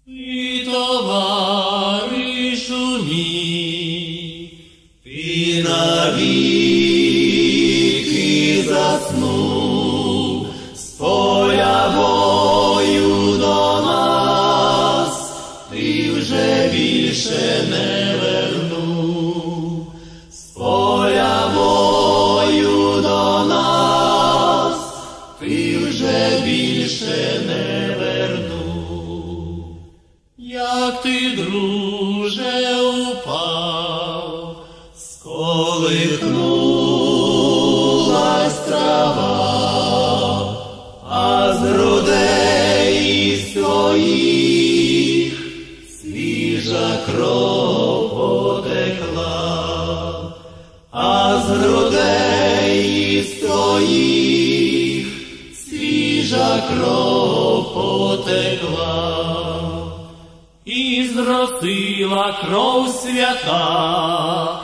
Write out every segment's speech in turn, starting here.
Ти, товаришу мій, ти навіки заснув з поля бою до нас, ти вже більше не вернув, з поля бою до нас, ти вже більше не вернув. Як ти, друже, упав, сколихнулась трава, а з грудей своїх свіжа кров потекла, а з грудей своїх свіжа кров потекла. І зросила кров свята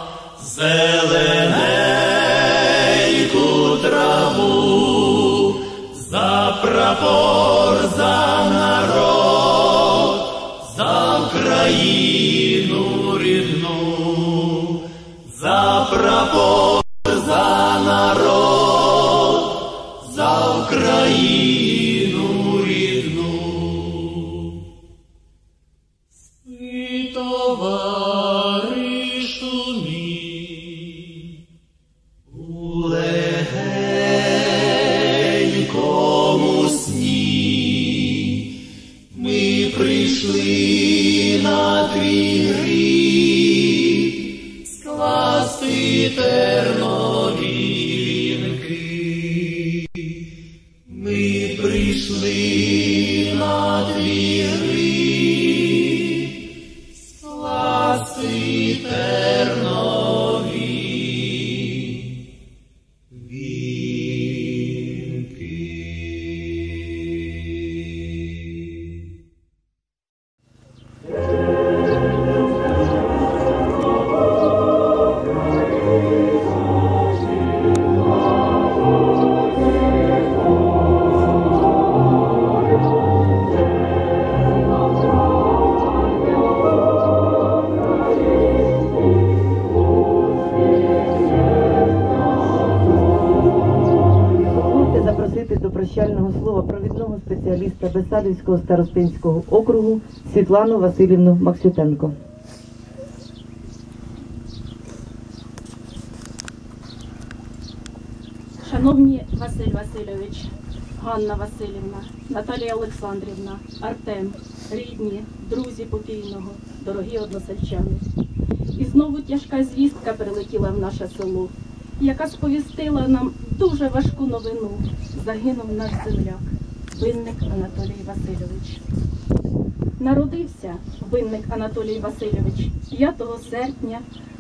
зелененьку траву, за прапор, за народ, за Україну рідну, за прапор, за народ, за Україну рідну. Спи, товаришу мій, у легенькому сні ми прийшли на твій гріб скласти тернові вінки. Ми прийшли на твій гріб скласти тернові вінки. До прощального слова провідного спеціаліста Бесарабського старостинського округу Світлану Василівну Максютенко. Шановні Василь Васильович, Ганна Василівна, Наталія Олександрівна, Артем, рідні, друзі покійного, дорогі односельчани. І знову тяжка звістка прилетіла в наше село, яка сповістила нам дуже важку новину. Загинув наш земляк, Винник Анатолій Васильович. Народився Винник Анатолій Васильович 5 серпня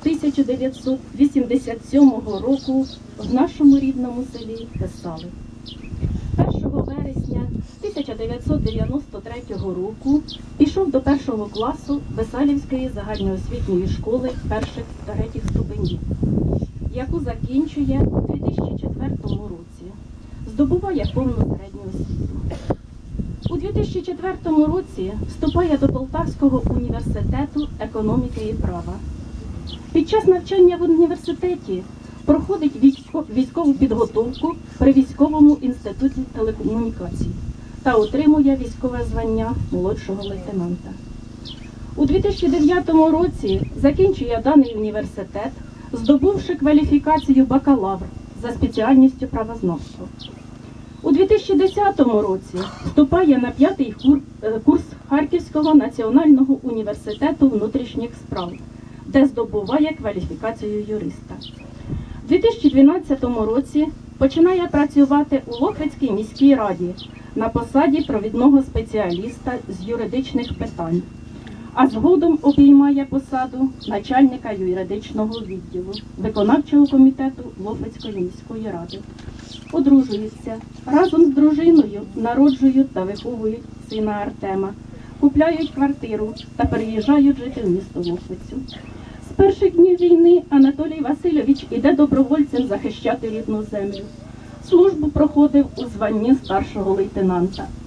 1987 року в нашому рідному селі Бесали. 1 вересня 1993 року пішов до 1 класу Бесалівської загальноосвітньої школи перших та третіх ступенів, яку закінчує у 2004 році. Здобуває повну середню освіту. У 2004 році вступає до Полтавського університету економіки і права. Під час навчання в університеті проходить військову підготовку при Військовому інституті телекомунікацій та отримує військове звання молодшого лейтенанта. У 2009 році закінчує даний університет, здобувши кваліфікацію бакалавр за спеціальністю правознавство. У 2010 році вступає на 5-й курс Харківського національного університету внутрішніх справ, де здобуває кваліфікацію юриста. У 2012 році починає працювати у Лохвицькій міській раді на посаді провідного спеціаліста з юридичних питань, а згодом обіймає посаду начальника юридичного відділу виконавчого комітету Лохвицької міської ради. Одружуються, разом з дружиною народжують та виховують сина Артема, купляють квартиру та переїжджають жити в місто Лохвицю. З перших днів війни Анатолій Васильович іде добровольцем захищати рідну землю. Службу проходив у званні старшого лейтенанта.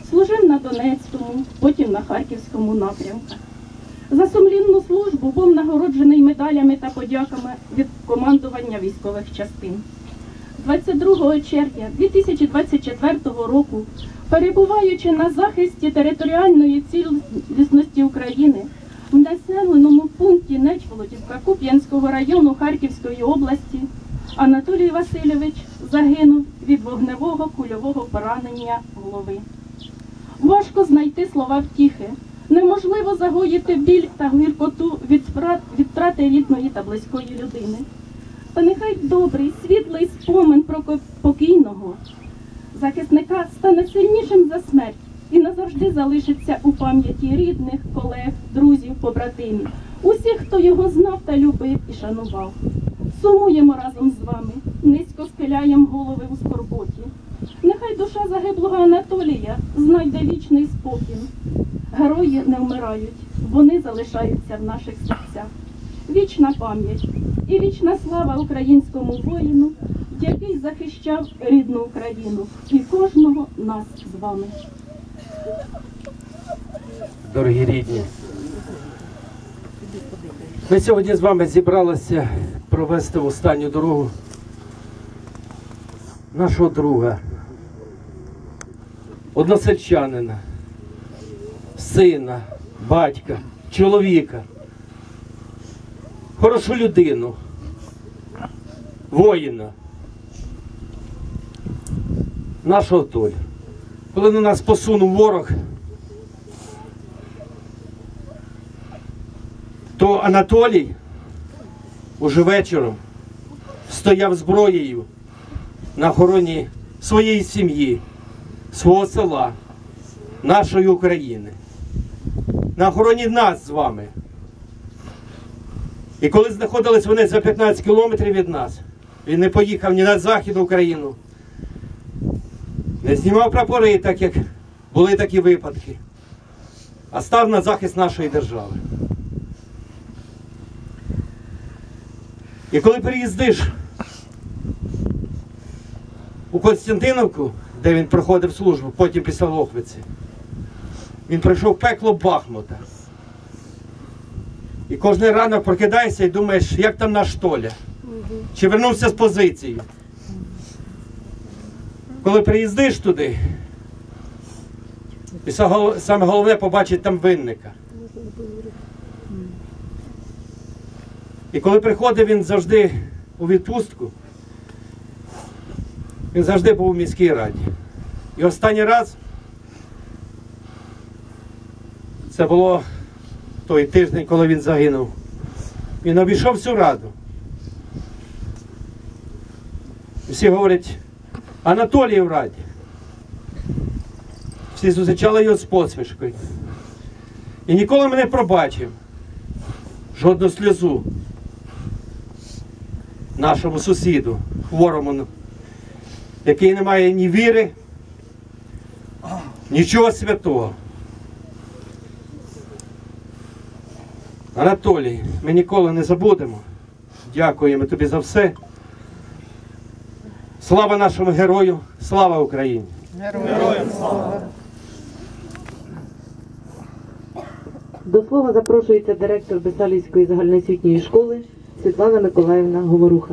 Служив на Донецькому, потім на Харківському напрямках. За сумлінну службу був нагороджений медалями та подяками від командування військових частин. 22 червня 2024 року, перебуваючи на захисті територіальної цілісності України, в населеному пункті Нечволодівка Куп'янського району Харківської області, Анатолій Васильович загинув від вогневого кульового поранення голови. Важко знайти слова втіхи. Неможливо загоїти біль та гіркоту від втрати рідної та близької людини. Та нехай добрий, світлий спомин про покійного захисника стане сильнішим за смерть і назавжди залишиться у пам'яті рідних, колег, друзів, побратимів, усіх, хто його знав та любив і шанував. Сумуємо разом з вами, низько схиляємо голови у скорботі. Нехай душа загиблого Анатолія знайде вічний спокій. Герої не вмирають, вони залишаються в наших серцях. Вічна пам'ять і вічна слава українському воїну, який захищав рідну Україну і кожного нас з вами. Дорогі рідні, ми сьогодні з вами зібралися провести в останню дорогу нашого друга, односельчанина, сина, батька, чоловіка, хорошу людину, воїна, нашого Толю. Коли на нас посунув ворог, то Анатолій уже вечором стояв зброєю на охороні своєї сім'ї, свого села, нашої України, на охороні нас з вами. І коли знаходились вони за 15 кілометрів від нас, він не поїхав ні на Західну Україну, не знімав прапори, так як були такі випадки, а став на захист нашої держави. І коли приїздиш у Костянтинівку, де він проходив службу, потім після Лохвиці, він пройшов пекло Бахмута. І кожен ранок прокидаєшся і думаєш, як там наш Толя? Чи вернувся з позиції? Коли приїздиш туди, і саме головне побачити там винника. І коли приходив він завжди у відпустку, він завжди був у міській раді. І останній раз, це було той тиждень, коли він загинув, він обійшов всю раду. І всі говорять, Анатолій в раді. Всі зустрічали його з посмішкою. І ніколи мене пробачив жодну сльозу нашому сусіду, хворому, який не має ні віри, нічого святого. Анатолій, ми ніколи не забудемо. Дякуємо тобі за все. Слава нашому герою, слава Україні! Героям слава! До слова запрошується директор Бесалівської загальноосвітньої школи Світлана Миколаївна Говоруха.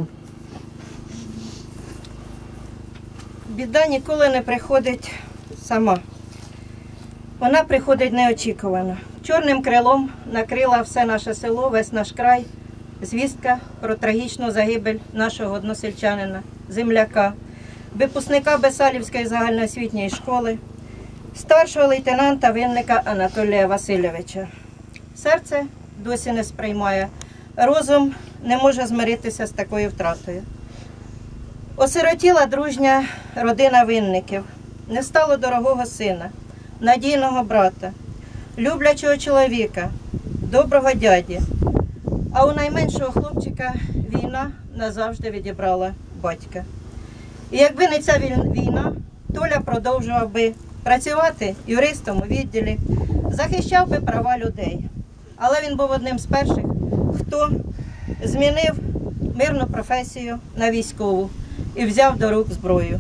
Біда ніколи не приходить сама. Вона приходить неочікувано. Чорним крилом накрила все наше село, весь наш край. Звістка про трагічну загибель нашого односельчанина, земляка, випускника Бесалівської загальноосвітньої школи, старшого лейтенанта Винника Анатолія Васильовича. Серце досі не сприймає, розум не може змиритися з такою втратою. Осиротіла дружня родина Винників, не стало дорогого сина, надійного брата, люблячого чоловіка, доброго дяді. А у найменшого хлопчика війна назавжди відібрала батька. І якби не ця війна, Толя продовжував би працювати юристом у відділі, захищав би права людей. Але він був одним з перших, хто змінив мирну професію на військову і взяв до рук зброю.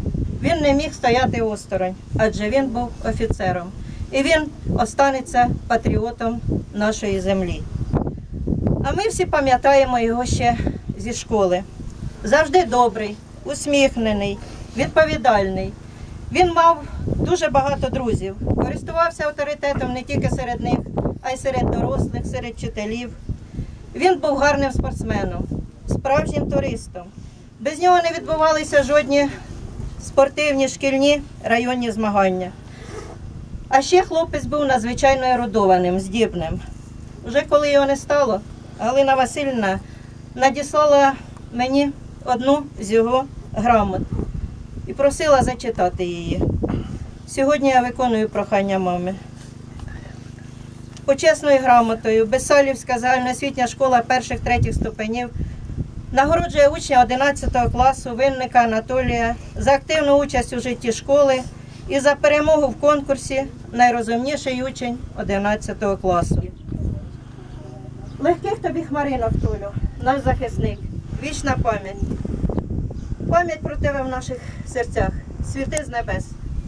Він не міг стояти осторонь, адже він був офіцером. І він останеться патріотом нашої землі. А ми всі пам'ятаємо його ще зі школи. Завжди добрий, усміхнений, відповідальний. Він мав дуже багато друзів, користувався авторитетом не тільки серед них, а й серед дорослих, серед вчителів. Він був гарним спортсменом, справжнім туристом. Без нього не відбувалися жодні спортивні, шкільні, районні змагання. А ще хлопець був надзвичайно ерудованим, здібним. Вже коли його не стало, Галина Васильівна надіслала мені одну з його грамот і просила зачитати її. Сьогодні я виконую прохання мами. Почесною грамотою Бесалівська загальноосвітня школа перших-третіх ступенів нагороджує учня 11 класу Винника Анатолія за активну участь у житті школи і за перемогу в конкурсі «Найрозумніший учень 11 класу». Легких тобі хмаринок, Толю, наш захисник, вічна пам'ять. Пам'ять про тебе в наших серцях, світи з небес.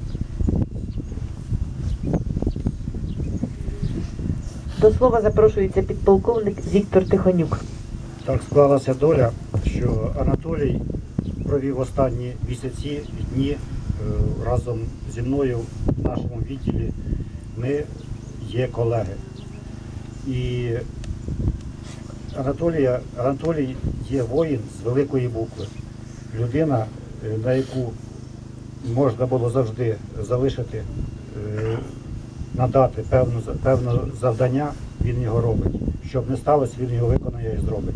До слова запрошується підполковник Віктор Тихонюк. Так склалася доля, що Анатолій провів останні місяці, дні разом зі мною в нашому відділі. Ми є колеги. І Анатолій є воїн з великої букви. Людина, на яку можна було завжди залишити, надати певне завдання, він його робить. Щоб не сталося, він його виконає і зробить.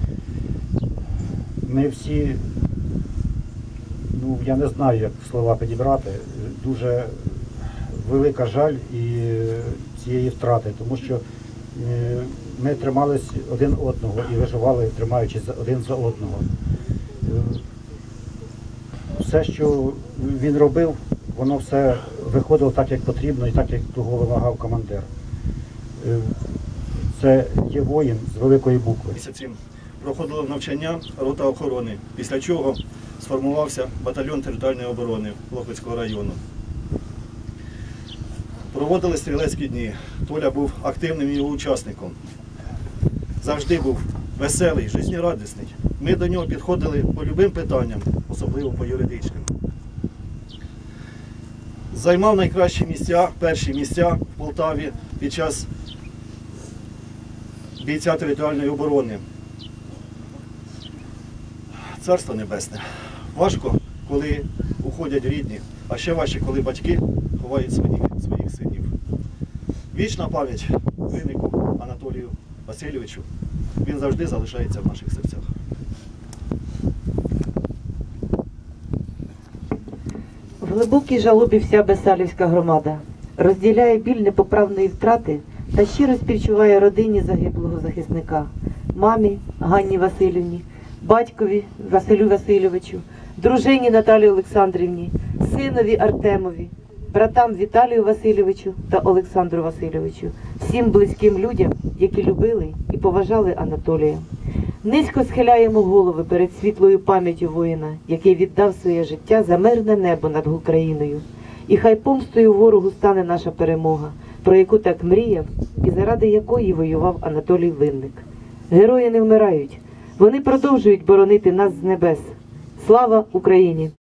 Ми всі, я не знаю, як слова підібрати, дуже велика жаль і цієї втрати, тому що ми тримались один одного і виживали, тримаючись один за одного. Все, що він робив, воно все виходило так, як потрібно і так, як того вимагав командир. Це є воїн з великої букви. Місяці проходило навчання рота охорони, після чого сформувався батальйон територіальної оборони Лохвицького району. Проводили стрілецькі дні. Толя був активним його учасником. Завжди був веселий, життєрадісний. Ми до нього підходили по любим питанням, особливо по юридичним. Займав найкращі місця, перші місця в Полтаві під час бійця територіальної оборони. Царство небесне. Важко, коли уходять рідні, а ще важче, коли батьки ховають своїх синів. Вічна пам'ять Виннику Анатолію Васильовичу. Він завжди залишається в наших серцях. В глибокій жалобі вся Бесалівська громада розділяє біль непоправної втрати та щиро співчуває родині загиблого захисника, мамі Ганні Васильівні, батькові Василю Васильовичу, дружині Наталії Олександрівні, синові Артемові, братам Віталію Васильовичу та Олександру Васильовичу, всім близьким людям, які любили і поважали Анатолія. Низько схиляємо голови перед світлою пам'яттю воїна, який віддав своє життя за мирне небо над Україною. І хай помстою ворогу стане наша перемога, про яку так мріяв і заради якої воював Анатолій Винник. Герої не вмирають, вони продовжують боронити нас з небес. Слава Україні!